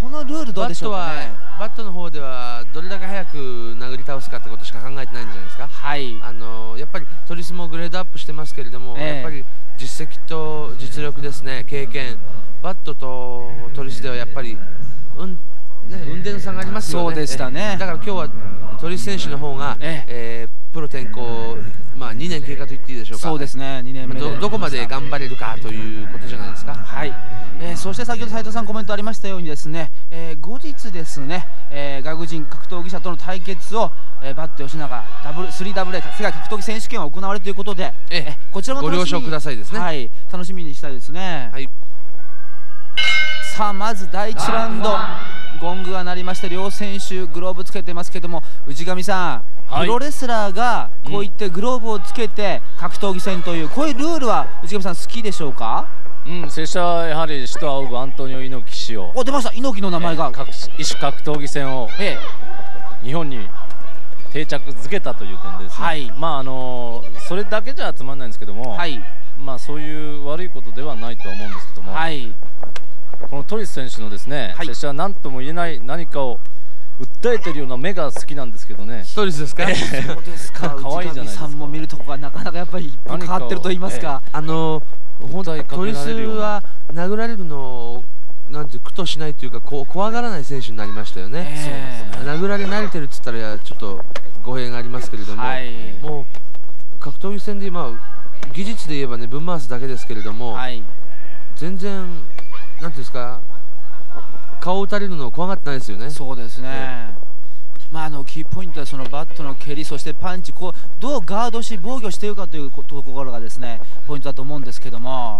このルールどうでしょうかね。 バットの方ではどれだけ早く殴り倒すかってことしか考えてないんじゃないですか。 はい、 やっぱりトリスもグレードアップしてますけれども、やっぱり実績と実力ですね、経験、バットとトリスではやっぱり運転の差がありますよね。 そうでしたね。 だから今日はトリス選手の方が、プロ転向、2年経過と言っていいでしょうか。 そうですね、2年目でどこまで頑張れるかということじゃないですか。 はい、そして先ほど斉藤さんコメントありましたようにですね、後日ですね、外国人格闘技者との対決を、バット吉永 3WA 世界格闘技選手権が行われるということで、こちらもご了承くださいですね。 はい、楽しみにしたいですね。はい、さあまず第1ラウンドゴングが鳴りまして、両選手グローブつけてますけども、氏神さん、プロレスラーがこういってグローブをつけて格闘技戦という、こういうルールは氏神さん好きでしょうか。 拙者はやはり首都仰ぐアントニオ猪木氏を、 出ました、猪木の名前が、 異種格闘技戦を日本に定着づけたという点ですね。はい、それだけじゃつまんないんですけども、はい、そういう悪いことではないとは思うんですけども、はい、このトリス選手のですね、拙者は何とも言えない何かを訴えてるような目が好きなんですけどね。 トリスですか。 そうですか。可愛いじゃないですか。さんも見るところがなかなかやっぱり変わってると言いますか。 本当にトリスは殴られるのをなんて苦としないというか、怖がらない選手になりましたよね。殴られ慣れてるっつったらちょっと語弊がありますけれども、もう格闘技戦で技術で言えばね、ぶん回すだけですけれども、全然なんていうんですか、顔を打たれるのを怖がってないですよね。 そうですね。キーポイントはそのバットの蹴り、そしてパンチ、どうガードし防御しているかというところがですね、ポイントだと思うんですけども。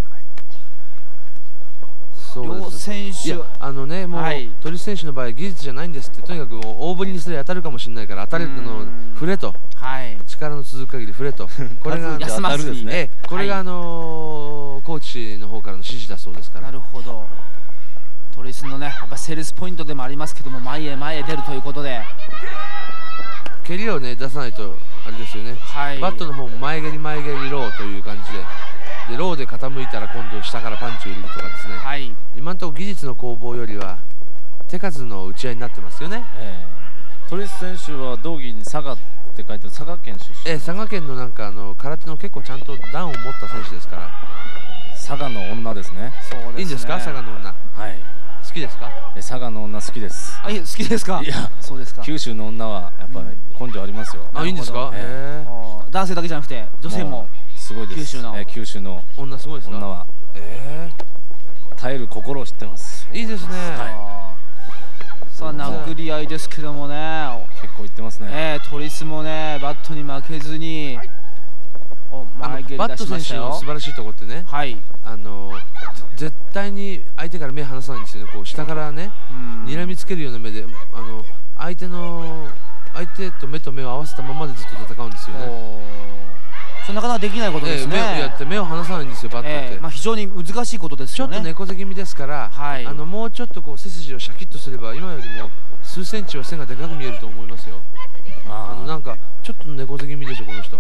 両選手、もうトリス選手の場合技術じゃないんですって、とにかくもう大振りにすれば当たるかもしれないから、当たれるのを振れと、力の続く限り振れと、これが休まずに、 これがコーチの方からの指示だそうですから。 なるほど。トリスのね、やっぱセールスポイントでもありますけども、前へ出るということで、 蹴りをね出さないとあれですよね。バットの方も前蹴りローという感じで、ローで傾いたら今度下からパンチを入れるとかですね、今のところ技術の攻防よりは手数の打ち合いになってますよね。 トリス選手は道着に佐賀って書いてる佐賀県出身。 佐賀県のなんか空手の結構ちゃんと段を持った選手ですから。 佐賀の女ですね。 いいんですか、佐賀の女。好きですか。 佐賀の女好きです。 好きですか。いや、そうですか。 九州の女はやっぱり根性ありますよ。 いいんですか。 男性だけじゃなくて女性もすごいです。九州の女すごいですか。 女は耐える心を知ってます。 いいですね。 さあ殴り合いですけどもね、 結構いってますね。 トリスもねバットに負けずにバット選手の素晴らしいところってね、絶対に相手から目離さないんですよね。下からね睨みつけるような目で相手と目と目を合わせたままでずっと戦うんですよね。 それなかなかできないことですね。 目を離さないんですよ、バットって。 非常に難しいことですよね。 ちょっと猫背気味ですから、もうちょっと背筋をシャキッとすれば今よりも数センチは背がでかく見えると思いますよ。なんかちょっと猫背気味でしょこの人。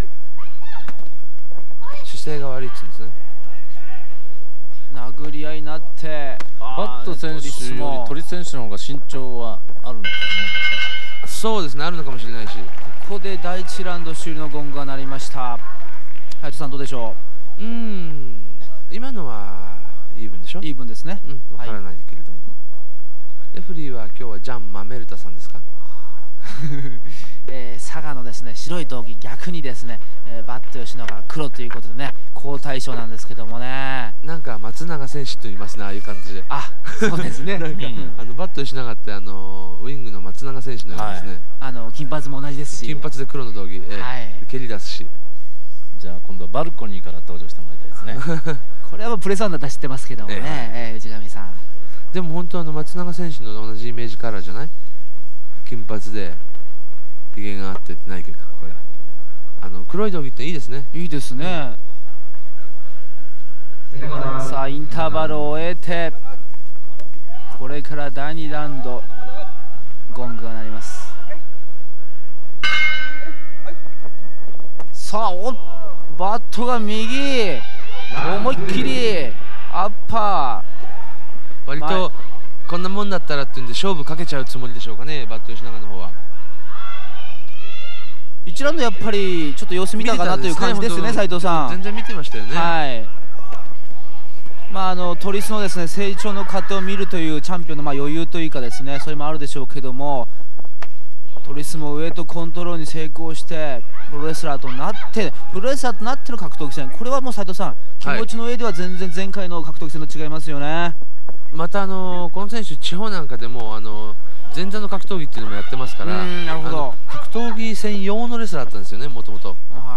姿勢が悪いっつうんですね。 殴り合いになってバット選手よりトリス選手の方が身長はあるんですよね。 そうですね、あるのかもしれないし。 ここで第1ラウンド終了のゴングが鳴りました。斉藤さんどうでしょう。 今のはイーブンでしょ。 イーブンですね。 わからないけれども、レフリーは今日はジャン・マメルタさんですか。 佐賀のですね白い道着、逆にですね、バット吉野が黒ということでね、好対象なんですけどもね。 なんか松永選手と言いますね、ああいう感じで。 そうですね。 なんかバット吉永ってウイングの松永選手のようですね。 金髪も同じですし、 金髪で黒の道着、蹴り出すし。 じゃあ今度はバルコニーから登場してもらいたいですね。 これはプレスワンだったら知ってますけどもね、氏神さん。 でも本当松永選手の同じイメージカラーじゃない。金髪でひげがあってってないけど、これ黒い道着っていいですね。 いいですね。さあインターバルを終えて、これから第2ラウンドゴングが鳴ります。さあバットが右、思いっきりアッパー。 割とこんなもんだったらっていうんで勝負かけちゃうつもりでしょうかね、バット吉永の方は。 1ラウンドやっぱりちょっと様子見たかなという感じですね、斉藤さん。 全然見てましたよね。 はい。トリスのですね成長の過程を見るというチャンピオンの余裕というかですね、それもあるでしょうけども、トリスもウエイトコントロールに成功してプロレスラーとなっての格闘技戦、これはもう斉藤さん、気持ちの上では全然前回の格闘技戦と違いますよね。 またこの選手地方なんかでも前座の格闘技っていうのもやってますから、 なるほど、 格闘技戦用のレスラーだったんですよね、もともと。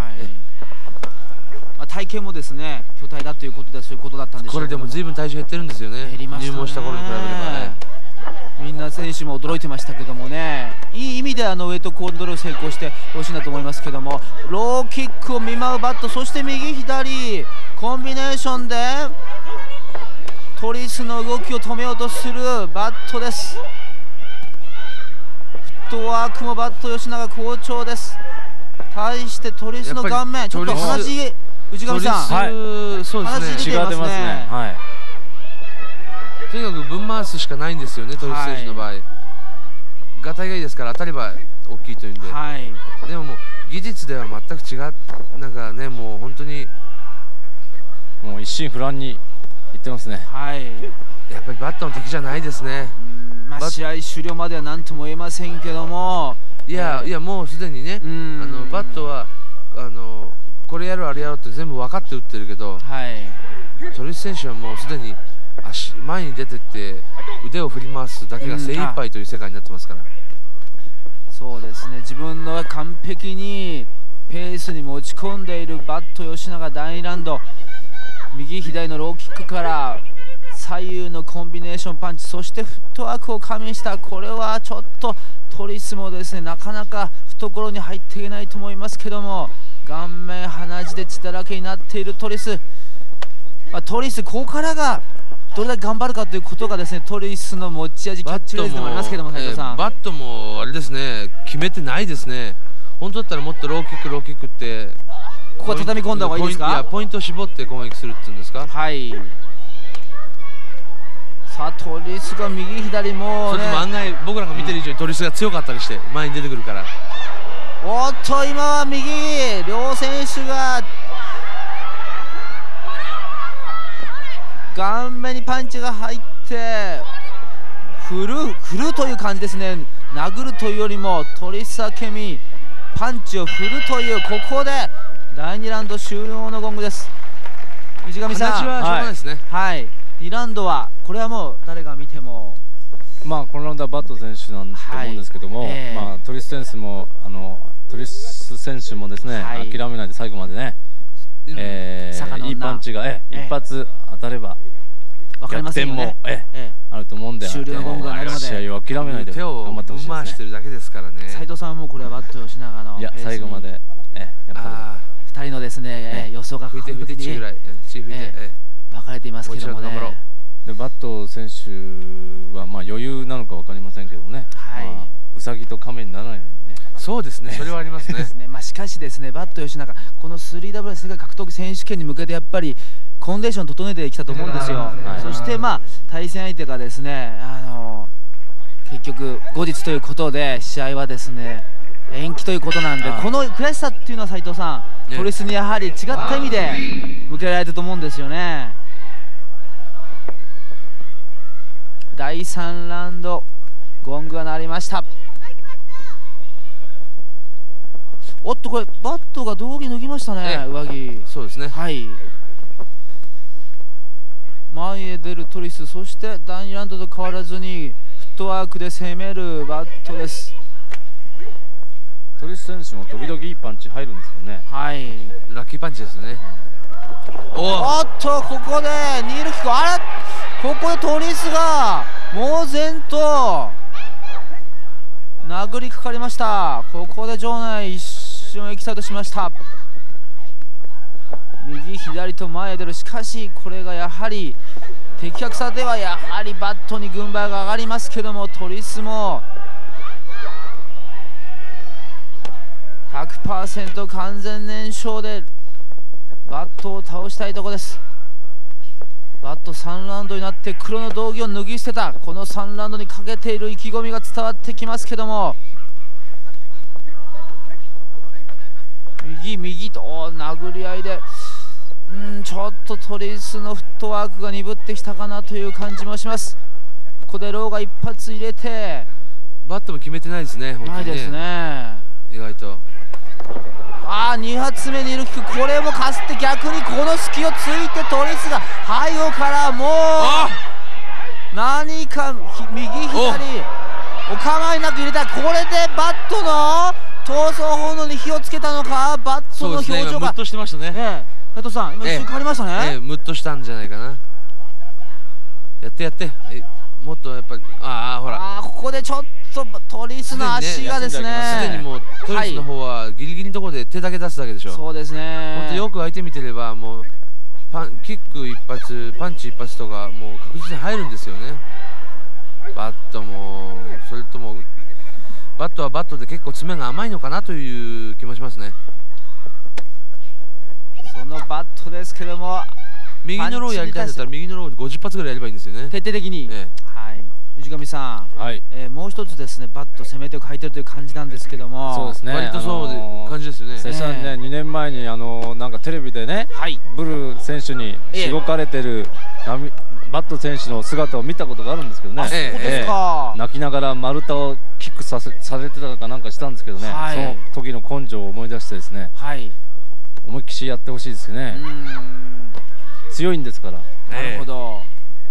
体型もですね巨体だということでそういうことだったんでしょうけど、 これでも随分体重減ってるんですよね、 減りましたね、 入門した頃に比べれば。 みんな選手も驚いてましたけどもね、いい意味でウエイトコントロール成功してほしいなと思いますけども、ローキックを見舞うバット、そして右左コンビネーションでトリスの動きを止めようとするバットです。フットワークもバット吉永好調です。対してトリスの顔面ちょっと鼻血、内上さん、 そうですね、 血が出ますね。 とにかくぶん回すしかないんですよね、トリス選手の場合。ガタイがいいですから当たれば大きいというんで、でももう技術では全く違う、なんかね、もう本当にもう一心不乱にいってますね。 やっぱりバットの敵じゃないですね。 試合終了までは何とも言えませんけども、 いやもうすでにね、バットはこれやろうあれやろうって全部分かって打ってるけど、トリス選手はもうすでに前に出てって腕を振り回すだけが精一杯という世界になってますから。 そうですね、自分の完璧にペースに持ち込んでいるバット吉永、第2ラウンド右左のローキックから左右のコンビネーションパンチ、そしてフットワークを加味した、これはちょっとトリスもですねなかなか懐に入っていないと思いますけども、顔面鼻血で血だらけになっているトリス、トリスここからがどれだけ頑張るかということがですねトリスの持ち味、キャッチフレーズでもありますけども、斉藤さん、 バットもあれですね、決めてないですね。本当だったらもっとローキックってここは畳み込んだ方がいいですか。 ポイントを絞って攻撃するっていうんですか。 さあトリスが右左も、 それとも案外僕らが見てる以上にトリスが強かったりして前に出てくるから。 おっと今は右、両選手が顔面にパンチが入って振るという感じですね。殴るというよりもトリス明美パンチを振るという、ここで第2ラウンド終了のゴングです。藤上さん、 話はしょうがないですね。 2ラウンドはこれはもう誰が見てもこのラウンドはバット選手なんと思うんですけども、トリス選手もですね、諦めないで最後までね、いいパンチが一発当たれば逆転もあると思うんで、試合を諦めないで頑張ってほしいですね。手を回してるだけですからね。 斉藤さんはもうこれはバット吉永の最後までやっぱり2人のですね予想が完璧に分かれていますけどもね。 でバット選手は余裕なのか分かりませんけどね、ウサギと亀にならないようにね。 そうですね、それはありますね。 しかしですね、バット吉永この 3W 世界格闘技選手権に向けてやっぱりコンディション整えてきたと思うんですよ。そして対戦相手がですね結局後日ということで試合はですね延期ということなんで、この悔しさっていうのは斉藤さん、トリスにやはり違った意味で向けられたと思うんですよね。第3ラウンドゴングが鳴りました。おっとこれバットが道着脱ぎましたね、上着。 そうですね。 前へ出るトリス、そして第2ラウンドと変わらずにフットワークで攻めるバットです。 トリス選手も時々いいパンチ入るんですよね。 ラッキーパンチですね。 おっとここでニールキック、ここでトリスが猛然と殴りかかりました。ここで場内一瞬エキサイトしました。右左と前へ出る、しかしこれがやはり的確さではやはりバットに軍配が上がりますけども、トリスも 100% 完全燃焼でバットを倒したいところです。 バット3ラウンドになって黒の道着を脱ぎ捨てた。この3ラウンドにかけている意気込みが伝わってきますけども、右右と殴り合いで、ちょっとトリスのフットワークが鈍ってきたかなという感じもします。ここでローが一発入れて、 バットも決めてないですね。本当にね、 ないですね。 意外と 2発目にいるキック、これもかすって逆にこの隙をついてトリスが背後からもう何か右左お構いなく入れた。これでバットの闘争本能に火をつけたのか。バットの表情がムッとしてましたね。 斉藤さん、今一瞬変わりましたね。 ムッとしたんじゃないかな。やってやって、もっとやっぱりほら、 ここでちょっとトリスの足がですね、 すでにもうトリスの方はギリギリのところで手だけ出すだけでしょ。 そうですね。 本当よく相手見てれば、もうキック一発パンチ一発とかもう確実に入るんですよね。バットもそれともバットはバットで結構爪が甘いのかなという気もしますね。 そのバットですけども、 右のローやりたいんだったら右のロー50発ぐらいやればいいんですよね、 徹底的に。藤上さん、もう一つですね、バット攻め手を変えてるという感じなんですけども、 そうですね、 割とそういう感じですよね。 実際ね、2年前になんかテレビでね、ブルー選手にしごかれてるバット選手の姿を見たことがあるんですけどね、泣きながら丸太をキックされてたかなんかしたんですけどね、その時の根性を思い出してですね、思いっきしやってほしいですよね。強いんですから。 なるほど。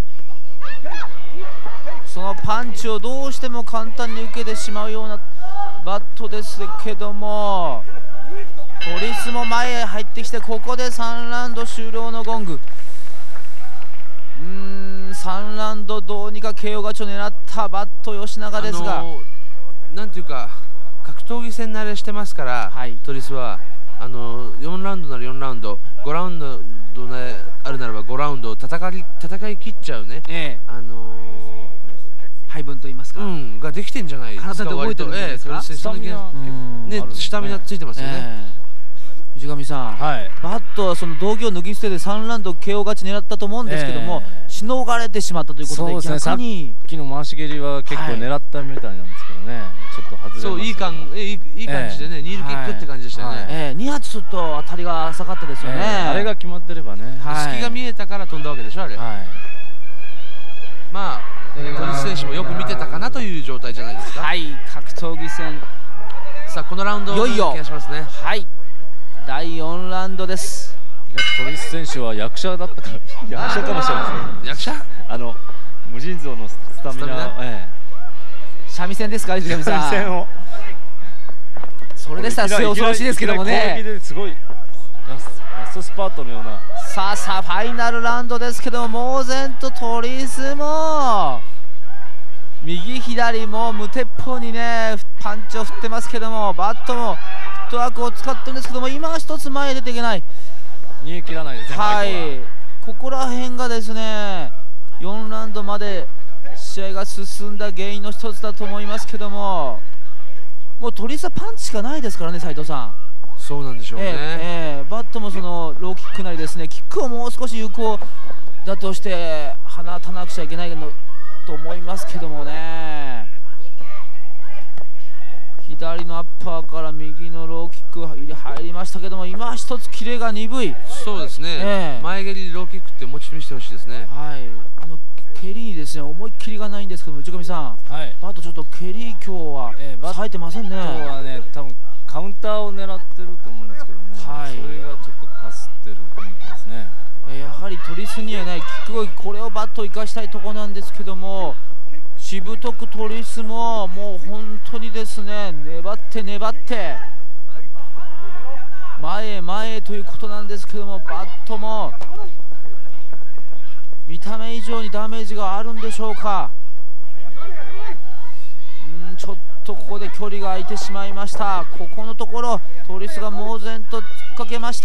そのパンチをどうしても簡単に受けてしまうようなバットですけども、トリスも前へ入ってきて、ここで3ラウンド終了のゴング。3ラウンドどうにか KO 勝ちを狙ったバット吉永ですが、 なんていうか格闘技戦慣れしてますから、トリスは4ラウンドなら4ラウンド、5ラウンドあるならば5ラウンド戦い切っちゃうね、 配分といいますか、 ができてんじゃないですか。 体で動いてるんじゃないですか。 スタミナついてますよね。 藤上さん、バットはその道着を脱ぎ捨てて3ラウンド KO 勝ち狙ったと思うんですけども、しのがれてしまったということで、逆にさっきの回し蹴りは結構狙ったみたいなんですけどね、ちょっと外れました。そう、いい感じでね、ニールキックって感じでしたよね。 2発ちょっと当たりが浅かったですよね。 あれが決まってればね、 隙が見えたから飛んだわけでしょ、あれ。まあトリス選手もよく見てたかなという状態じゃないですか。 格闘技戦、 さあこのラウンドいよいよ気がしますね。 第4ラウンドです。 トリス選手は役者だったか役者かもしれません。 役者？ 無尽蔵のスタミナ、 三味線ですか、藤上さん。 三味線を。 それでしたら恐ろしいですけどもね。 すごいラストスパートのような。 さあファイナルラウンドですけども、猛然とトリスも右左も無鉄砲にねパンチを振ってますけども、バットもフットワークを使ってるんですけども、今は一つ前へ出ていけない、 逃げ切らないですね。 ここら辺がですね4ラウンドまで試合が進んだ原因の一つだと思いますけども、もうトリスはパンチしかないですからね、斉藤さん。 そうなんでしょうね。 バットもそのローキックなりですね、キックをもう少し有効だとして放たなくちゃいけないのと思いますけどもね。左のアッパーから右のローキック入りましたけども、今一つキレが鈍い。 そうですね、前蹴りローキックってもうちょっと見せてほしいですね。 蹴りにですね思いっきりがないんですけども、内上さん、バットちょっと蹴り今日は冴えてませんね。 今日はね多分カウンターを狙ってると思うんですけどね、それがちょっとかすってる雰囲気ですね。 やはりトリスにはないキック攻撃、これをバット生かしたいところなんですけども、しぶとくトリスももう本当にですね粘って前へ前へということなんですけども、バットも見た目以上にダメージがあるんでしょうか。ちょっとここで距離が空いてしまいました。ここのところトリスが猛然と突っかけました。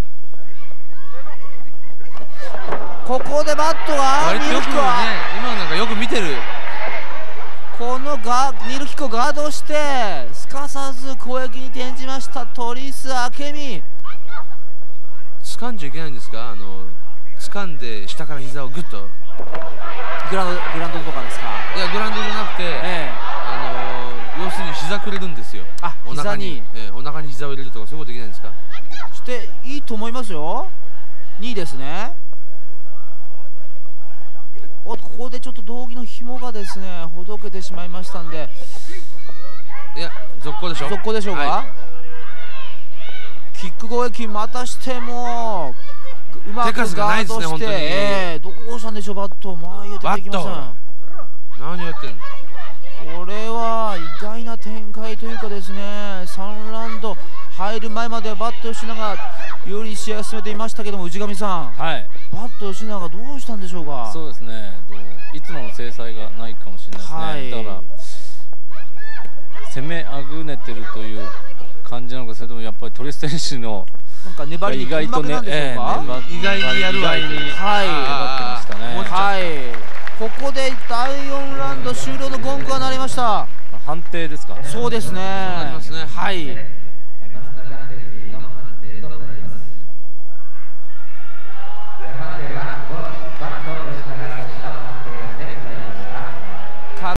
ここでバットが割とよくね、今なんかよく見てる。 このニールキックをガードしてすかさず攻撃に転じましたトリス明美。 掴んじゃいけないんですか、掴掴んで下から膝をグッとグラウンドとかですか？ いやグラウンドじゃなくて、要するに膝くれるんですよ。お腹に膝を入れるとかそういうことできないんですか？ していいと思いますよ。2位ですね。ここでちょっと道着の紐がですねほどけてしまいましたんで、 いや続行でしょ。 続行でしょうか、はい、キック攻撃またしてもうまくガードして、どうしたんでしょう。バット前へ出てきません。 何やってんの。 これは意外な展開というかですね、3ラウンド入る前までバット吉永が有利に試合を進めていましたけども、氏神さん、はい、バット吉永どうしたんでしょうか。 そうですね、いつもの制裁がないかもしれないですね、はい、だから攻めあぐねてるという感じなのか、それともやっぱり鳥栖選手のなんか粘りに意外とね、 意外にやるわけに粘ってましたね。 はい、ここで第4ラウンド終了のゴングが鳴りました。 判定ですか。 そうですね。 そうなりますね。 はい。